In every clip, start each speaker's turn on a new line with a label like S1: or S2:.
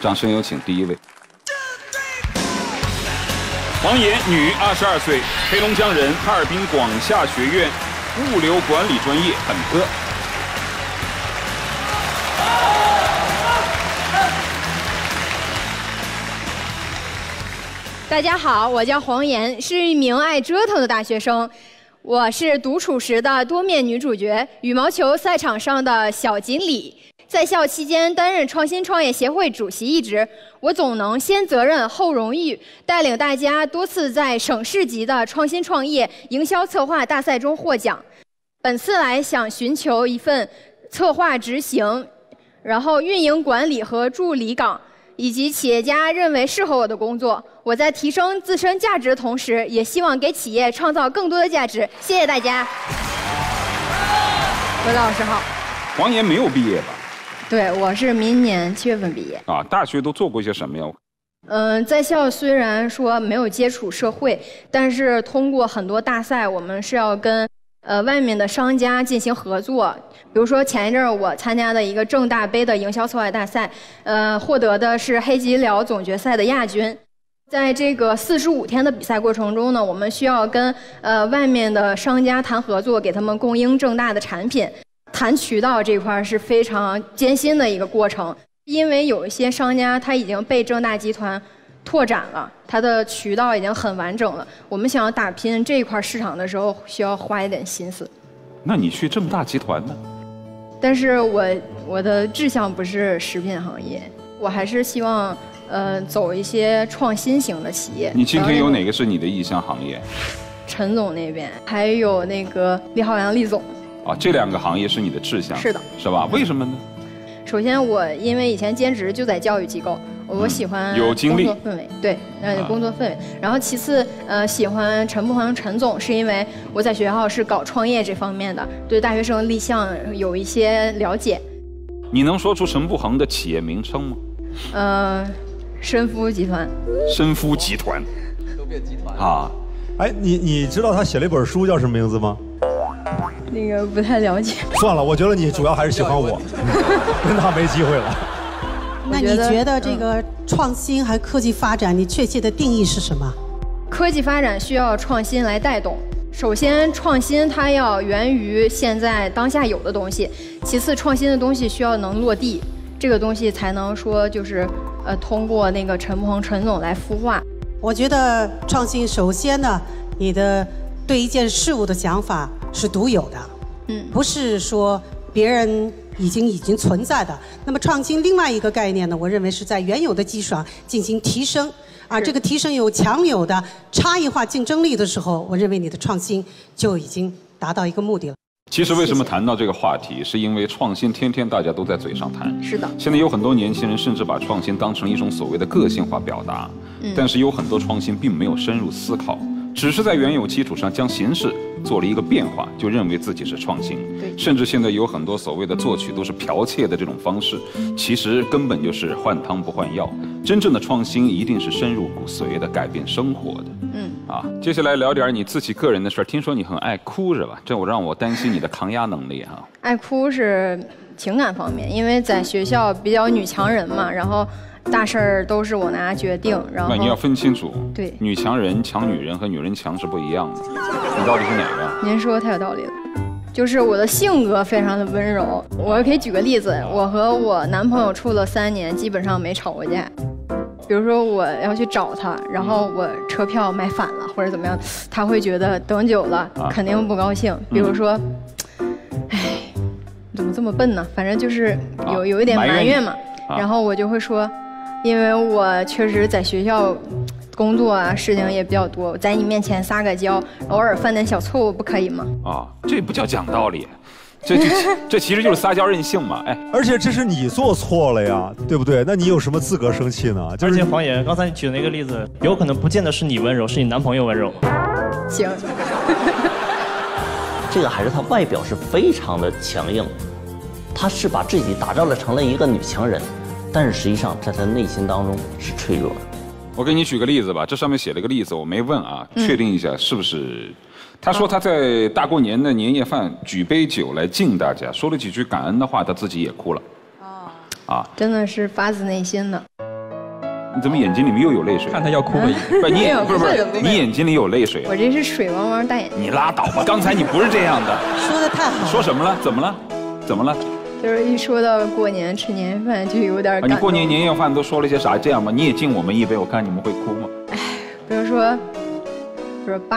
S1: 掌声有请第一位。王岩，女，22岁，黑龙江人，哈尔滨广厦学院物流管理专业本科。
S2: 大家好，我叫黄岩，是一名爱折腾的大学生。我是独处时的多面女主角，羽毛球赛场上的小锦鲤。在校期间担任创新创业协会主席一职，我总能先责任后荣誉，带领大家多次在省市级的创新创业营销策划大赛中获奖。本次来想寻求一份策划执行，然后运营管理和助理岗，以及企业家认为适合我的工作。我在提升自身价值的同时，也希望给企业创造更多的价值。谢谢大家。韦老师好。
S1: 黄岩没有毕业吧？
S2: 对，我是明年7月份毕业。
S1: 啊，大学都做过一些什么呀？
S2: 在校虽然说没有接触社会，但是通过很多大赛，我们是要跟外面的商家进行合作。比如说前一阵我参加的一个正大杯的营销策划大赛，获得的是黑吉辽总决赛的亚军。在这个45天的比赛过程中呢，我们需要跟外面的商家谈合作，给他们供应正大的产品。谈渠道这块是非常艰辛的一个过程，因为有一些商家他已经被正大集团拓展了，他的渠道已经很完整了。我们想要打拼这一块市场的时候，需要花一点心思。
S1: 那你去正大集团呢？
S2: 但是我的志向不是食品行业，我还是希望走一些创新型的企业。
S1: 你今天有哪个是你的意向行业？
S2: 陈总那边，还有那个李浩洋李总。
S1: 啊，这2个行业是你的志向，
S2: 是的，
S1: 是吧？为什么呢？
S2: 首先，我因为以前兼职就在教育机构，我喜欢
S1: 有经历
S2: 工作氛围，对，工作氛围。然后其次，喜欢陈步航陈总，是因为我在学校是搞创业这方面的，对大学生立项有一些了解。
S1: 你能说出陈步航的企业名称吗？
S2: 申夫集团。
S1: 申夫集团。
S3: 都变集团
S1: 啊！
S4: 哎，你知道他写了一本书叫什么名字吗？
S2: 那个不太了解。
S4: 算了，我觉得你主要还是喜欢我，跟他没机会了。
S5: 那你觉得这个创新还科技发展，你确切的定义是什么？
S2: 科技发展需要创新来带动。首先，创新它要源于现在当下有的东西；其次，创新的东西需要能落地，这个东西才能说就是通过那个陈步航陈总来孵化。
S5: 我觉得创新首先呢，你的对一件事物的想法是独有的，不是说别人已经存在的。那么创新另外一个概念呢，我认为是在原有的基础上进行提升，这个提升有强有的差异化竞争力的时候，我认为你的创新就已经达到一个目的了。
S1: 其实为什么谈到这个话题，是因为创新天天大家都在嘴上谈。
S2: 是的。
S1: 现在有很多年轻人甚至把创新当成一种所谓的个性化表达，但是有很多创新并没有深入思考。只是在原有基础上将形式做了一个变化，就认为自己是创新。甚至现在有很多所谓的作曲都是剽窃的这种方式，其实根本就是换汤不换药。真正的创新一定是深入骨髓的，改变生活的。接下来聊点你自己个人的事儿。听说你很爱哭是吧？这让我担心你的抗压能力哈。
S2: 爱哭是情感方面，因为在学校比较女强人嘛，然后大事儿都是我拿决定，然后
S1: 你要分清楚，
S2: 对，
S1: 女强人强女人和女人强是不一样的。你到底是哪个？
S2: 您说太有道理了。就是我的性格非常的温柔，我可以举个例子，我和我男朋友处了3年，基本上没吵过架。比如说我要去找他，然后我车票买反了或者怎么样，他会觉得等久了肯定不高兴。比如说，哎，怎么这么笨呢？反正就是有一点埋怨嘛。然后我就会说，因为我确实在学校工作事情也比较多，在你面前撒个娇，偶尔犯点小错误不可以吗？
S1: 这不叫讲道理，这其实就是撒娇任性嘛。哎，
S4: 而且这是你做错了呀，对不对？那你有什么资格生气呢？
S6: 而且黄爷刚才你举的那个例子，有可能不见得是你温柔，是你男朋友温柔。
S2: 行。
S7: 这个还是他外表是非常的强硬，他是把自己打造了成了一个女强人，但是实际上在他内心当中是脆弱的。
S1: 我给你举个例子吧，这上面写了个例子，我没问啊，确定一下是不是？他说他在大过年的年夜饭举杯酒来敬大家，说了几句感恩的话，他自己也哭了。
S2: 真的是发自内心的。
S1: 你怎么眼睛里面又有泪水？
S6: 看他要哭了。
S1: 不，你不是，你眼睛里有泪水。
S2: 我这是水汪汪大眼睛。
S1: 你拉倒吧，刚才你不是这样的。
S5: 说的太好了。
S1: 说什么了？怎么了？怎么了？
S2: 就是一说到过年吃年夜饭就有点感动。
S1: 你过年年夜饭都说了些啥？这样吧，你也敬我们一杯，我看你们会哭吗？
S2: 哎，比如说爸。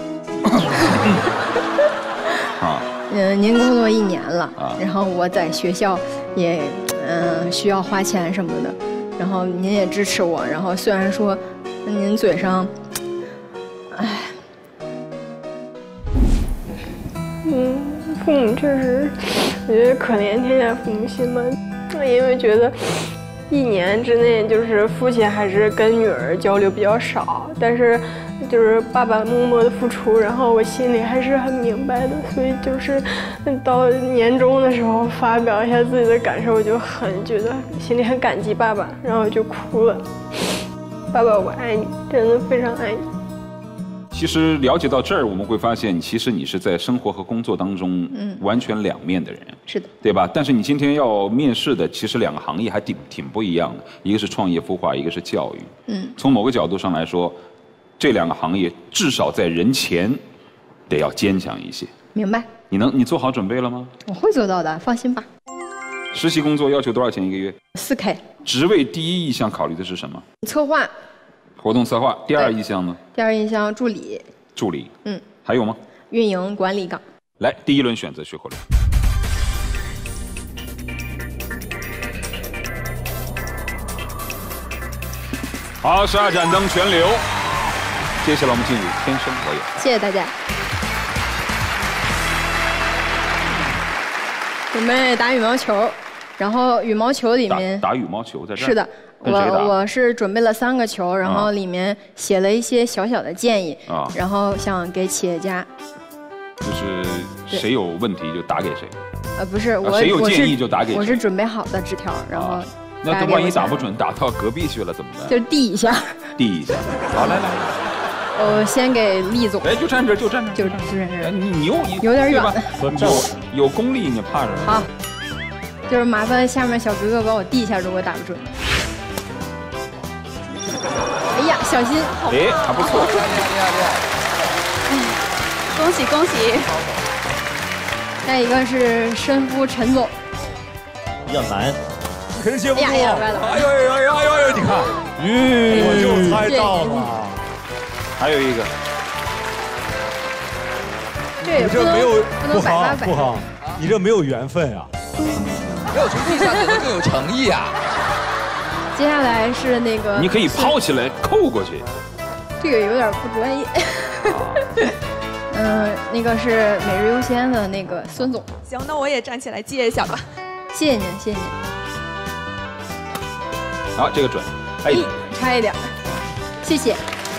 S1: 啊。
S2: 您工作1年了，然后我在学校也需要花钱什么的，然后您也支持我，然后虽然说您嘴上，
S3: 父母确实，我觉得可怜天下父母心嘛，因为觉得1年之内就是父亲还是跟女儿交流比较少，但是就是爸爸默默的付出，然后我心里还是很明白的，所以就是到年终的时候发表一下自己的感受，我就很觉得心里很感激爸爸，然后就哭了。爸爸，我爱你，真的非常爱你。
S1: 其实了解到这儿，我们会发现，其实你是在生活和工作当中，完全两面的人，
S2: 是的，
S1: 对吧？但是你今天要面试的，其实2个行业还挺不一样的，一个是创业孵化，一个是教育。从某个角度上来说，这2个行业至少在人前，得要坚强一些。
S2: 明白？
S1: 你做好准备了吗？
S2: 我会做到的，放心吧。
S1: 实习工作要求多少钱1个月
S2: ？4K。
S1: 职位第一意向考虑的是什么？
S2: 策划。
S1: 活动策划。第2意向呢？
S2: 第2意向助理。
S1: 助理。还有吗？
S2: 运营管理岗。
S1: 来，第1轮选择学口令。好，12盏灯全留。接下来我们进入天生我有。
S2: 谢谢大家。准备打羽毛球，然后羽毛球里面
S1: 打羽毛球在这儿。
S2: 是的。我是准备了3个球，然后里面写了一些小小的建议，然后想给企业家。
S1: 就是谁有问题就打给谁。
S2: 不是我，
S1: 谁有建议就打给谁。
S2: 我是准备好的纸条，然后。
S1: 那万一打不准，打到隔壁去了怎么办？
S2: 就递一下。
S1: 递一下。好，来。
S2: 我先给厉总。
S1: 哎，就站这，就站这。
S2: 就站这。
S1: 你
S2: 有点远。
S1: 有功力，你怕什么？
S2: 好。就是麻烦下面小哥哥帮我递一下，如果打不准。哎呀，小心！
S1: 哎，还不错，
S8: 厉害！恭喜恭喜！
S2: 再一个是申夫陈总，
S7: 比较难，
S4: 肯定接不住。
S2: 哎呦！
S4: 你看，我就猜到了。
S1: 还有一个，
S2: 这
S4: 这没有
S2: 不
S4: 好，你这没有缘分啊！
S8: 没有从地下点的更有诚意啊！
S2: 接下来是那个，
S1: 你可以抛起来扣过去。
S2: 这个有点不专业。那个是每日优先的那个孙总。
S9: 行，那我也站起来接一下吧。
S2: 谢谢您，谢谢您。
S1: 好，这个准。哎，
S2: 差一点。谢谢。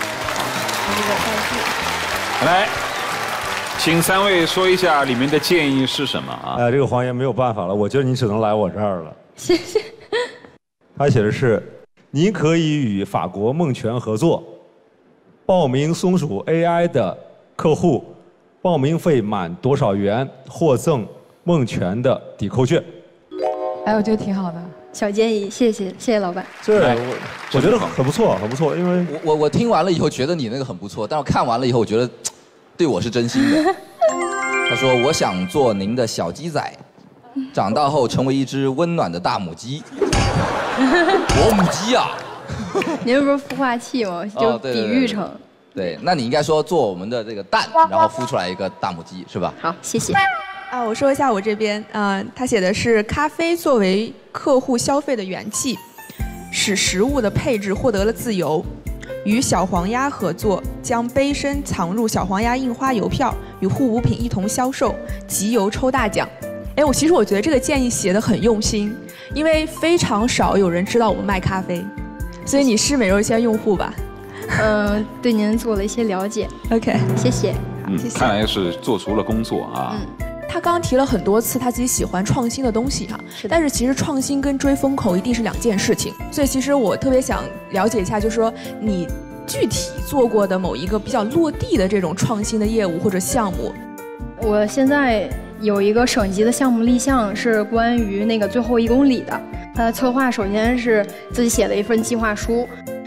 S1: 来，请3位说一下里面的建议是什么啊？
S4: 这个黄爷没有办法了，我觉得你只能来我这儿了。
S2: 谢谢。
S4: 他写的是，您可以与法国梦泉合作，报名松鼠 AI 的客户，报名费满多少元获赠梦泉的抵扣券。
S10: 哎，我觉得挺好的，
S2: 小建议，谢谢老板。
S4: 这我觉得很不错，很不错，因为
S8: 我听完了以后觉得你那个很不错，但我看完了以后我觉得对我是真心的。他说我想做您的小鸡仔，长大后成为一只温暖的大母鸡。我母鸡啊！
S2: 您不是孵化器吗？就比喻成。
S8: 对，那你应该说做我们的这个蛋，然后孵出来一个大母鸡，是吧？
S2: 好，谢谢。
S9: 我说一下我这边，他写的是咖啡作为客户消费的元气，使食物的配置获得了自由。与小黄鸭合作，将杯身藏入小黄鸭印花邮票，与护肤品一同销售，集邮抽大奖。哎，其实我觉得这个建议写得很用心，因为非常少有人知道我们卖咖啡，所以你是美肉鲜用户吧？
S2: 对您做了一些了解。
S9: OK，
S2: 谢谢。
S9: 谢谢。
S1: 看来是做足了工作啊。
S9: 他刚刚提了很多次他自己喜欢创新的东西哈，但是其实创新跟追风口一定是2件事情，所以其实我特别想了解一下，就是说你具体做过的某一个比较落地的这种创新的业务或者项目。
S2: 我现在有一个省级的项目立项，是关于那个最后1公里的。策划首先是自己写了一份计划书，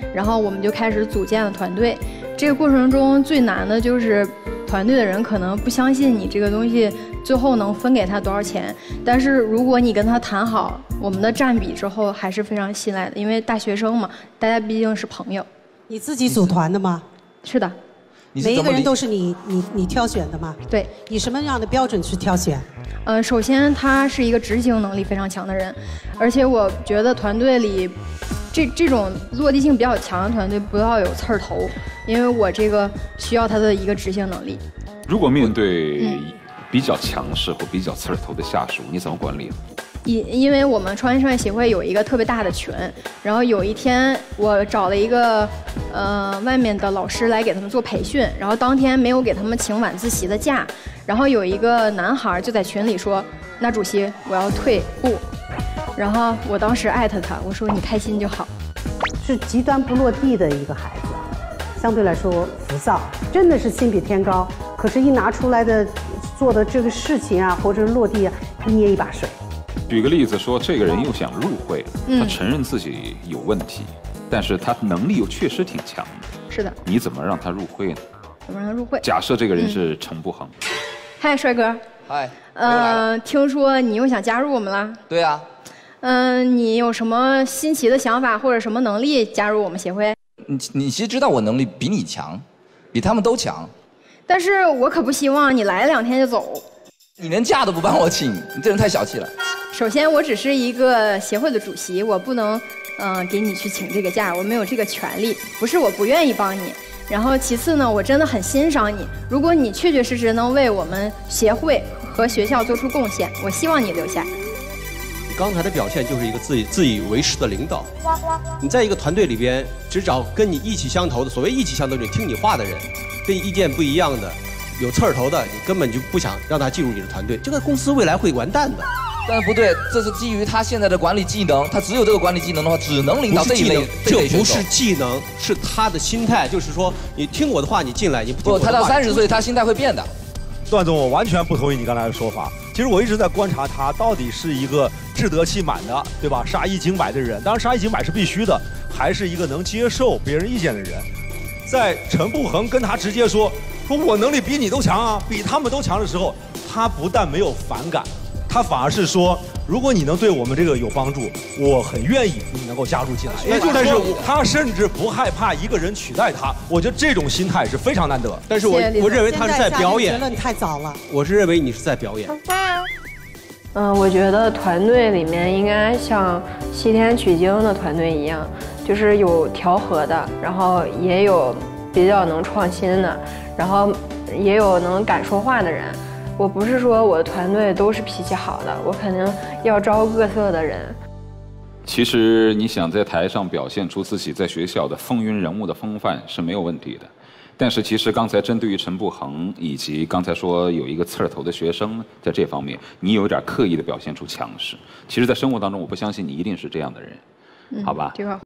S2: 然后我们就开始组建了团队。这个过程中最难的就是团队的人可能不相信你这个东西最后能分给他多少钱，但是如果你跟他谈好我们的占比之后，还是非常信赖的，因为大学生嘛，大家毕竟是朋友。
S5: 你自己组团的吗？
S2: 是的。
S5: 每一个人都是你挑选的吗？
S2: 对。
S5: 以什么样的标准去挑选？
S2: 首先他是一个执行能力非常强的人，而且我觉得团队里这种落地性比较强的团队不要有刺儿头，因为我这个需要他的一个执行能力。
S1: 如果面对比较强势或比较刺儿头的下属，你怎么管理呢？
S2: 因为我们创新创业协会有一个特别大的群，然后有一天我找了一个外面的老师来给他们做培训，然后当天没有给他们请晚自习的假，然后有一个男孩就在群里说：“那主席我要退步。”然后我当时艾特他，我说：“你开心就好。”
S5: 是极端不落地的一个孩子，相对来说浮躁，真的是心比天高，可是一拿出来的做的这个事情啊，或者落地啊，一捏一把水。
S1: 举个例子说，这个人又想入会，他承认自己有问题，但是他能力又确实挺强的。
S2: 是的。
S1: 你怎么让他入会呢？
S2: 怎么让他入会？
S1: 假设这个人是程不恒。
S2: 嗨，帅哥。
S8: 嗨。
S2: 听说你又想加入我们了？
S8: 对啊。
S2: 你有什么新奇的想法或者什么能力加入我们协会？
S8: 你其实知道我能力比你强，比他们都强。
S2: 但是我可不希望你来2天就走。
S8: 你连假都不帮我请，你这人太小气了。
S2: 首先，我只是一个协会的主席，我不能给你去请这个假，我没有这个权利。不是我不愿意帮你。然后其次呢，我真的很欣赏你。如果你确确实实能为我们协会和学校做出贡献，我希望你留下。
S11: 你刚才的表现就是一个自以为是的领导。你在一个团队里边，只找跟你意气相投的，所谓意气相投就是听你话的人，跟你意见不一样的。有刺儿头的，你根本就不想让他进入你的团队，这个公司未来会完蛋的。
S8: 但是不对，这是基于他现在的管理技能，他只有这个管理技能的话，只能领导这一类。
S11: 这不是技能，是他的心态，就是说你听我的话，你进来；你不听我的话，
S8: 他到30岁，他心态会变的。
S4: 段总，我完全不同意你刚才的说法。其实我一直在观察他到底是一个志得其满的，对吧？杀一儆百的人，当然杀一儆百是必须的，还是一个能接受别人意见的人。在陈不恒跟他直接说我能力比你都强啊，比他们都强的时候，他不但没有反感，他反而是说，如果你能对我们这个有帮助，我很愿意你能够加入进来。但是他甚至不害怕一个人取代他，我觉得这种心态是非常难得。
S11: 但是我认为他是在表演。
S5: 结论太早了。
S11: 我是认为你是在表演。
S3: 我觉得团队里面应该像西天取经的团队一样，就是有调和的，然后也有比较能创新的，然后也有能敢说话的人。我不是说我的团队都是脾气好的，我肯定要招各色的人。
S1: 其实你想在台上表现出自己在学校的风云人物的风范是没有问题的，但是其实刚才针对于陈不恒以及刚才说有一个刺儿头的学生，在这方面你有点刻意的表现出强势。其实，在生活当中，我不相信你一定是这样的人，好吧？
S2: 这块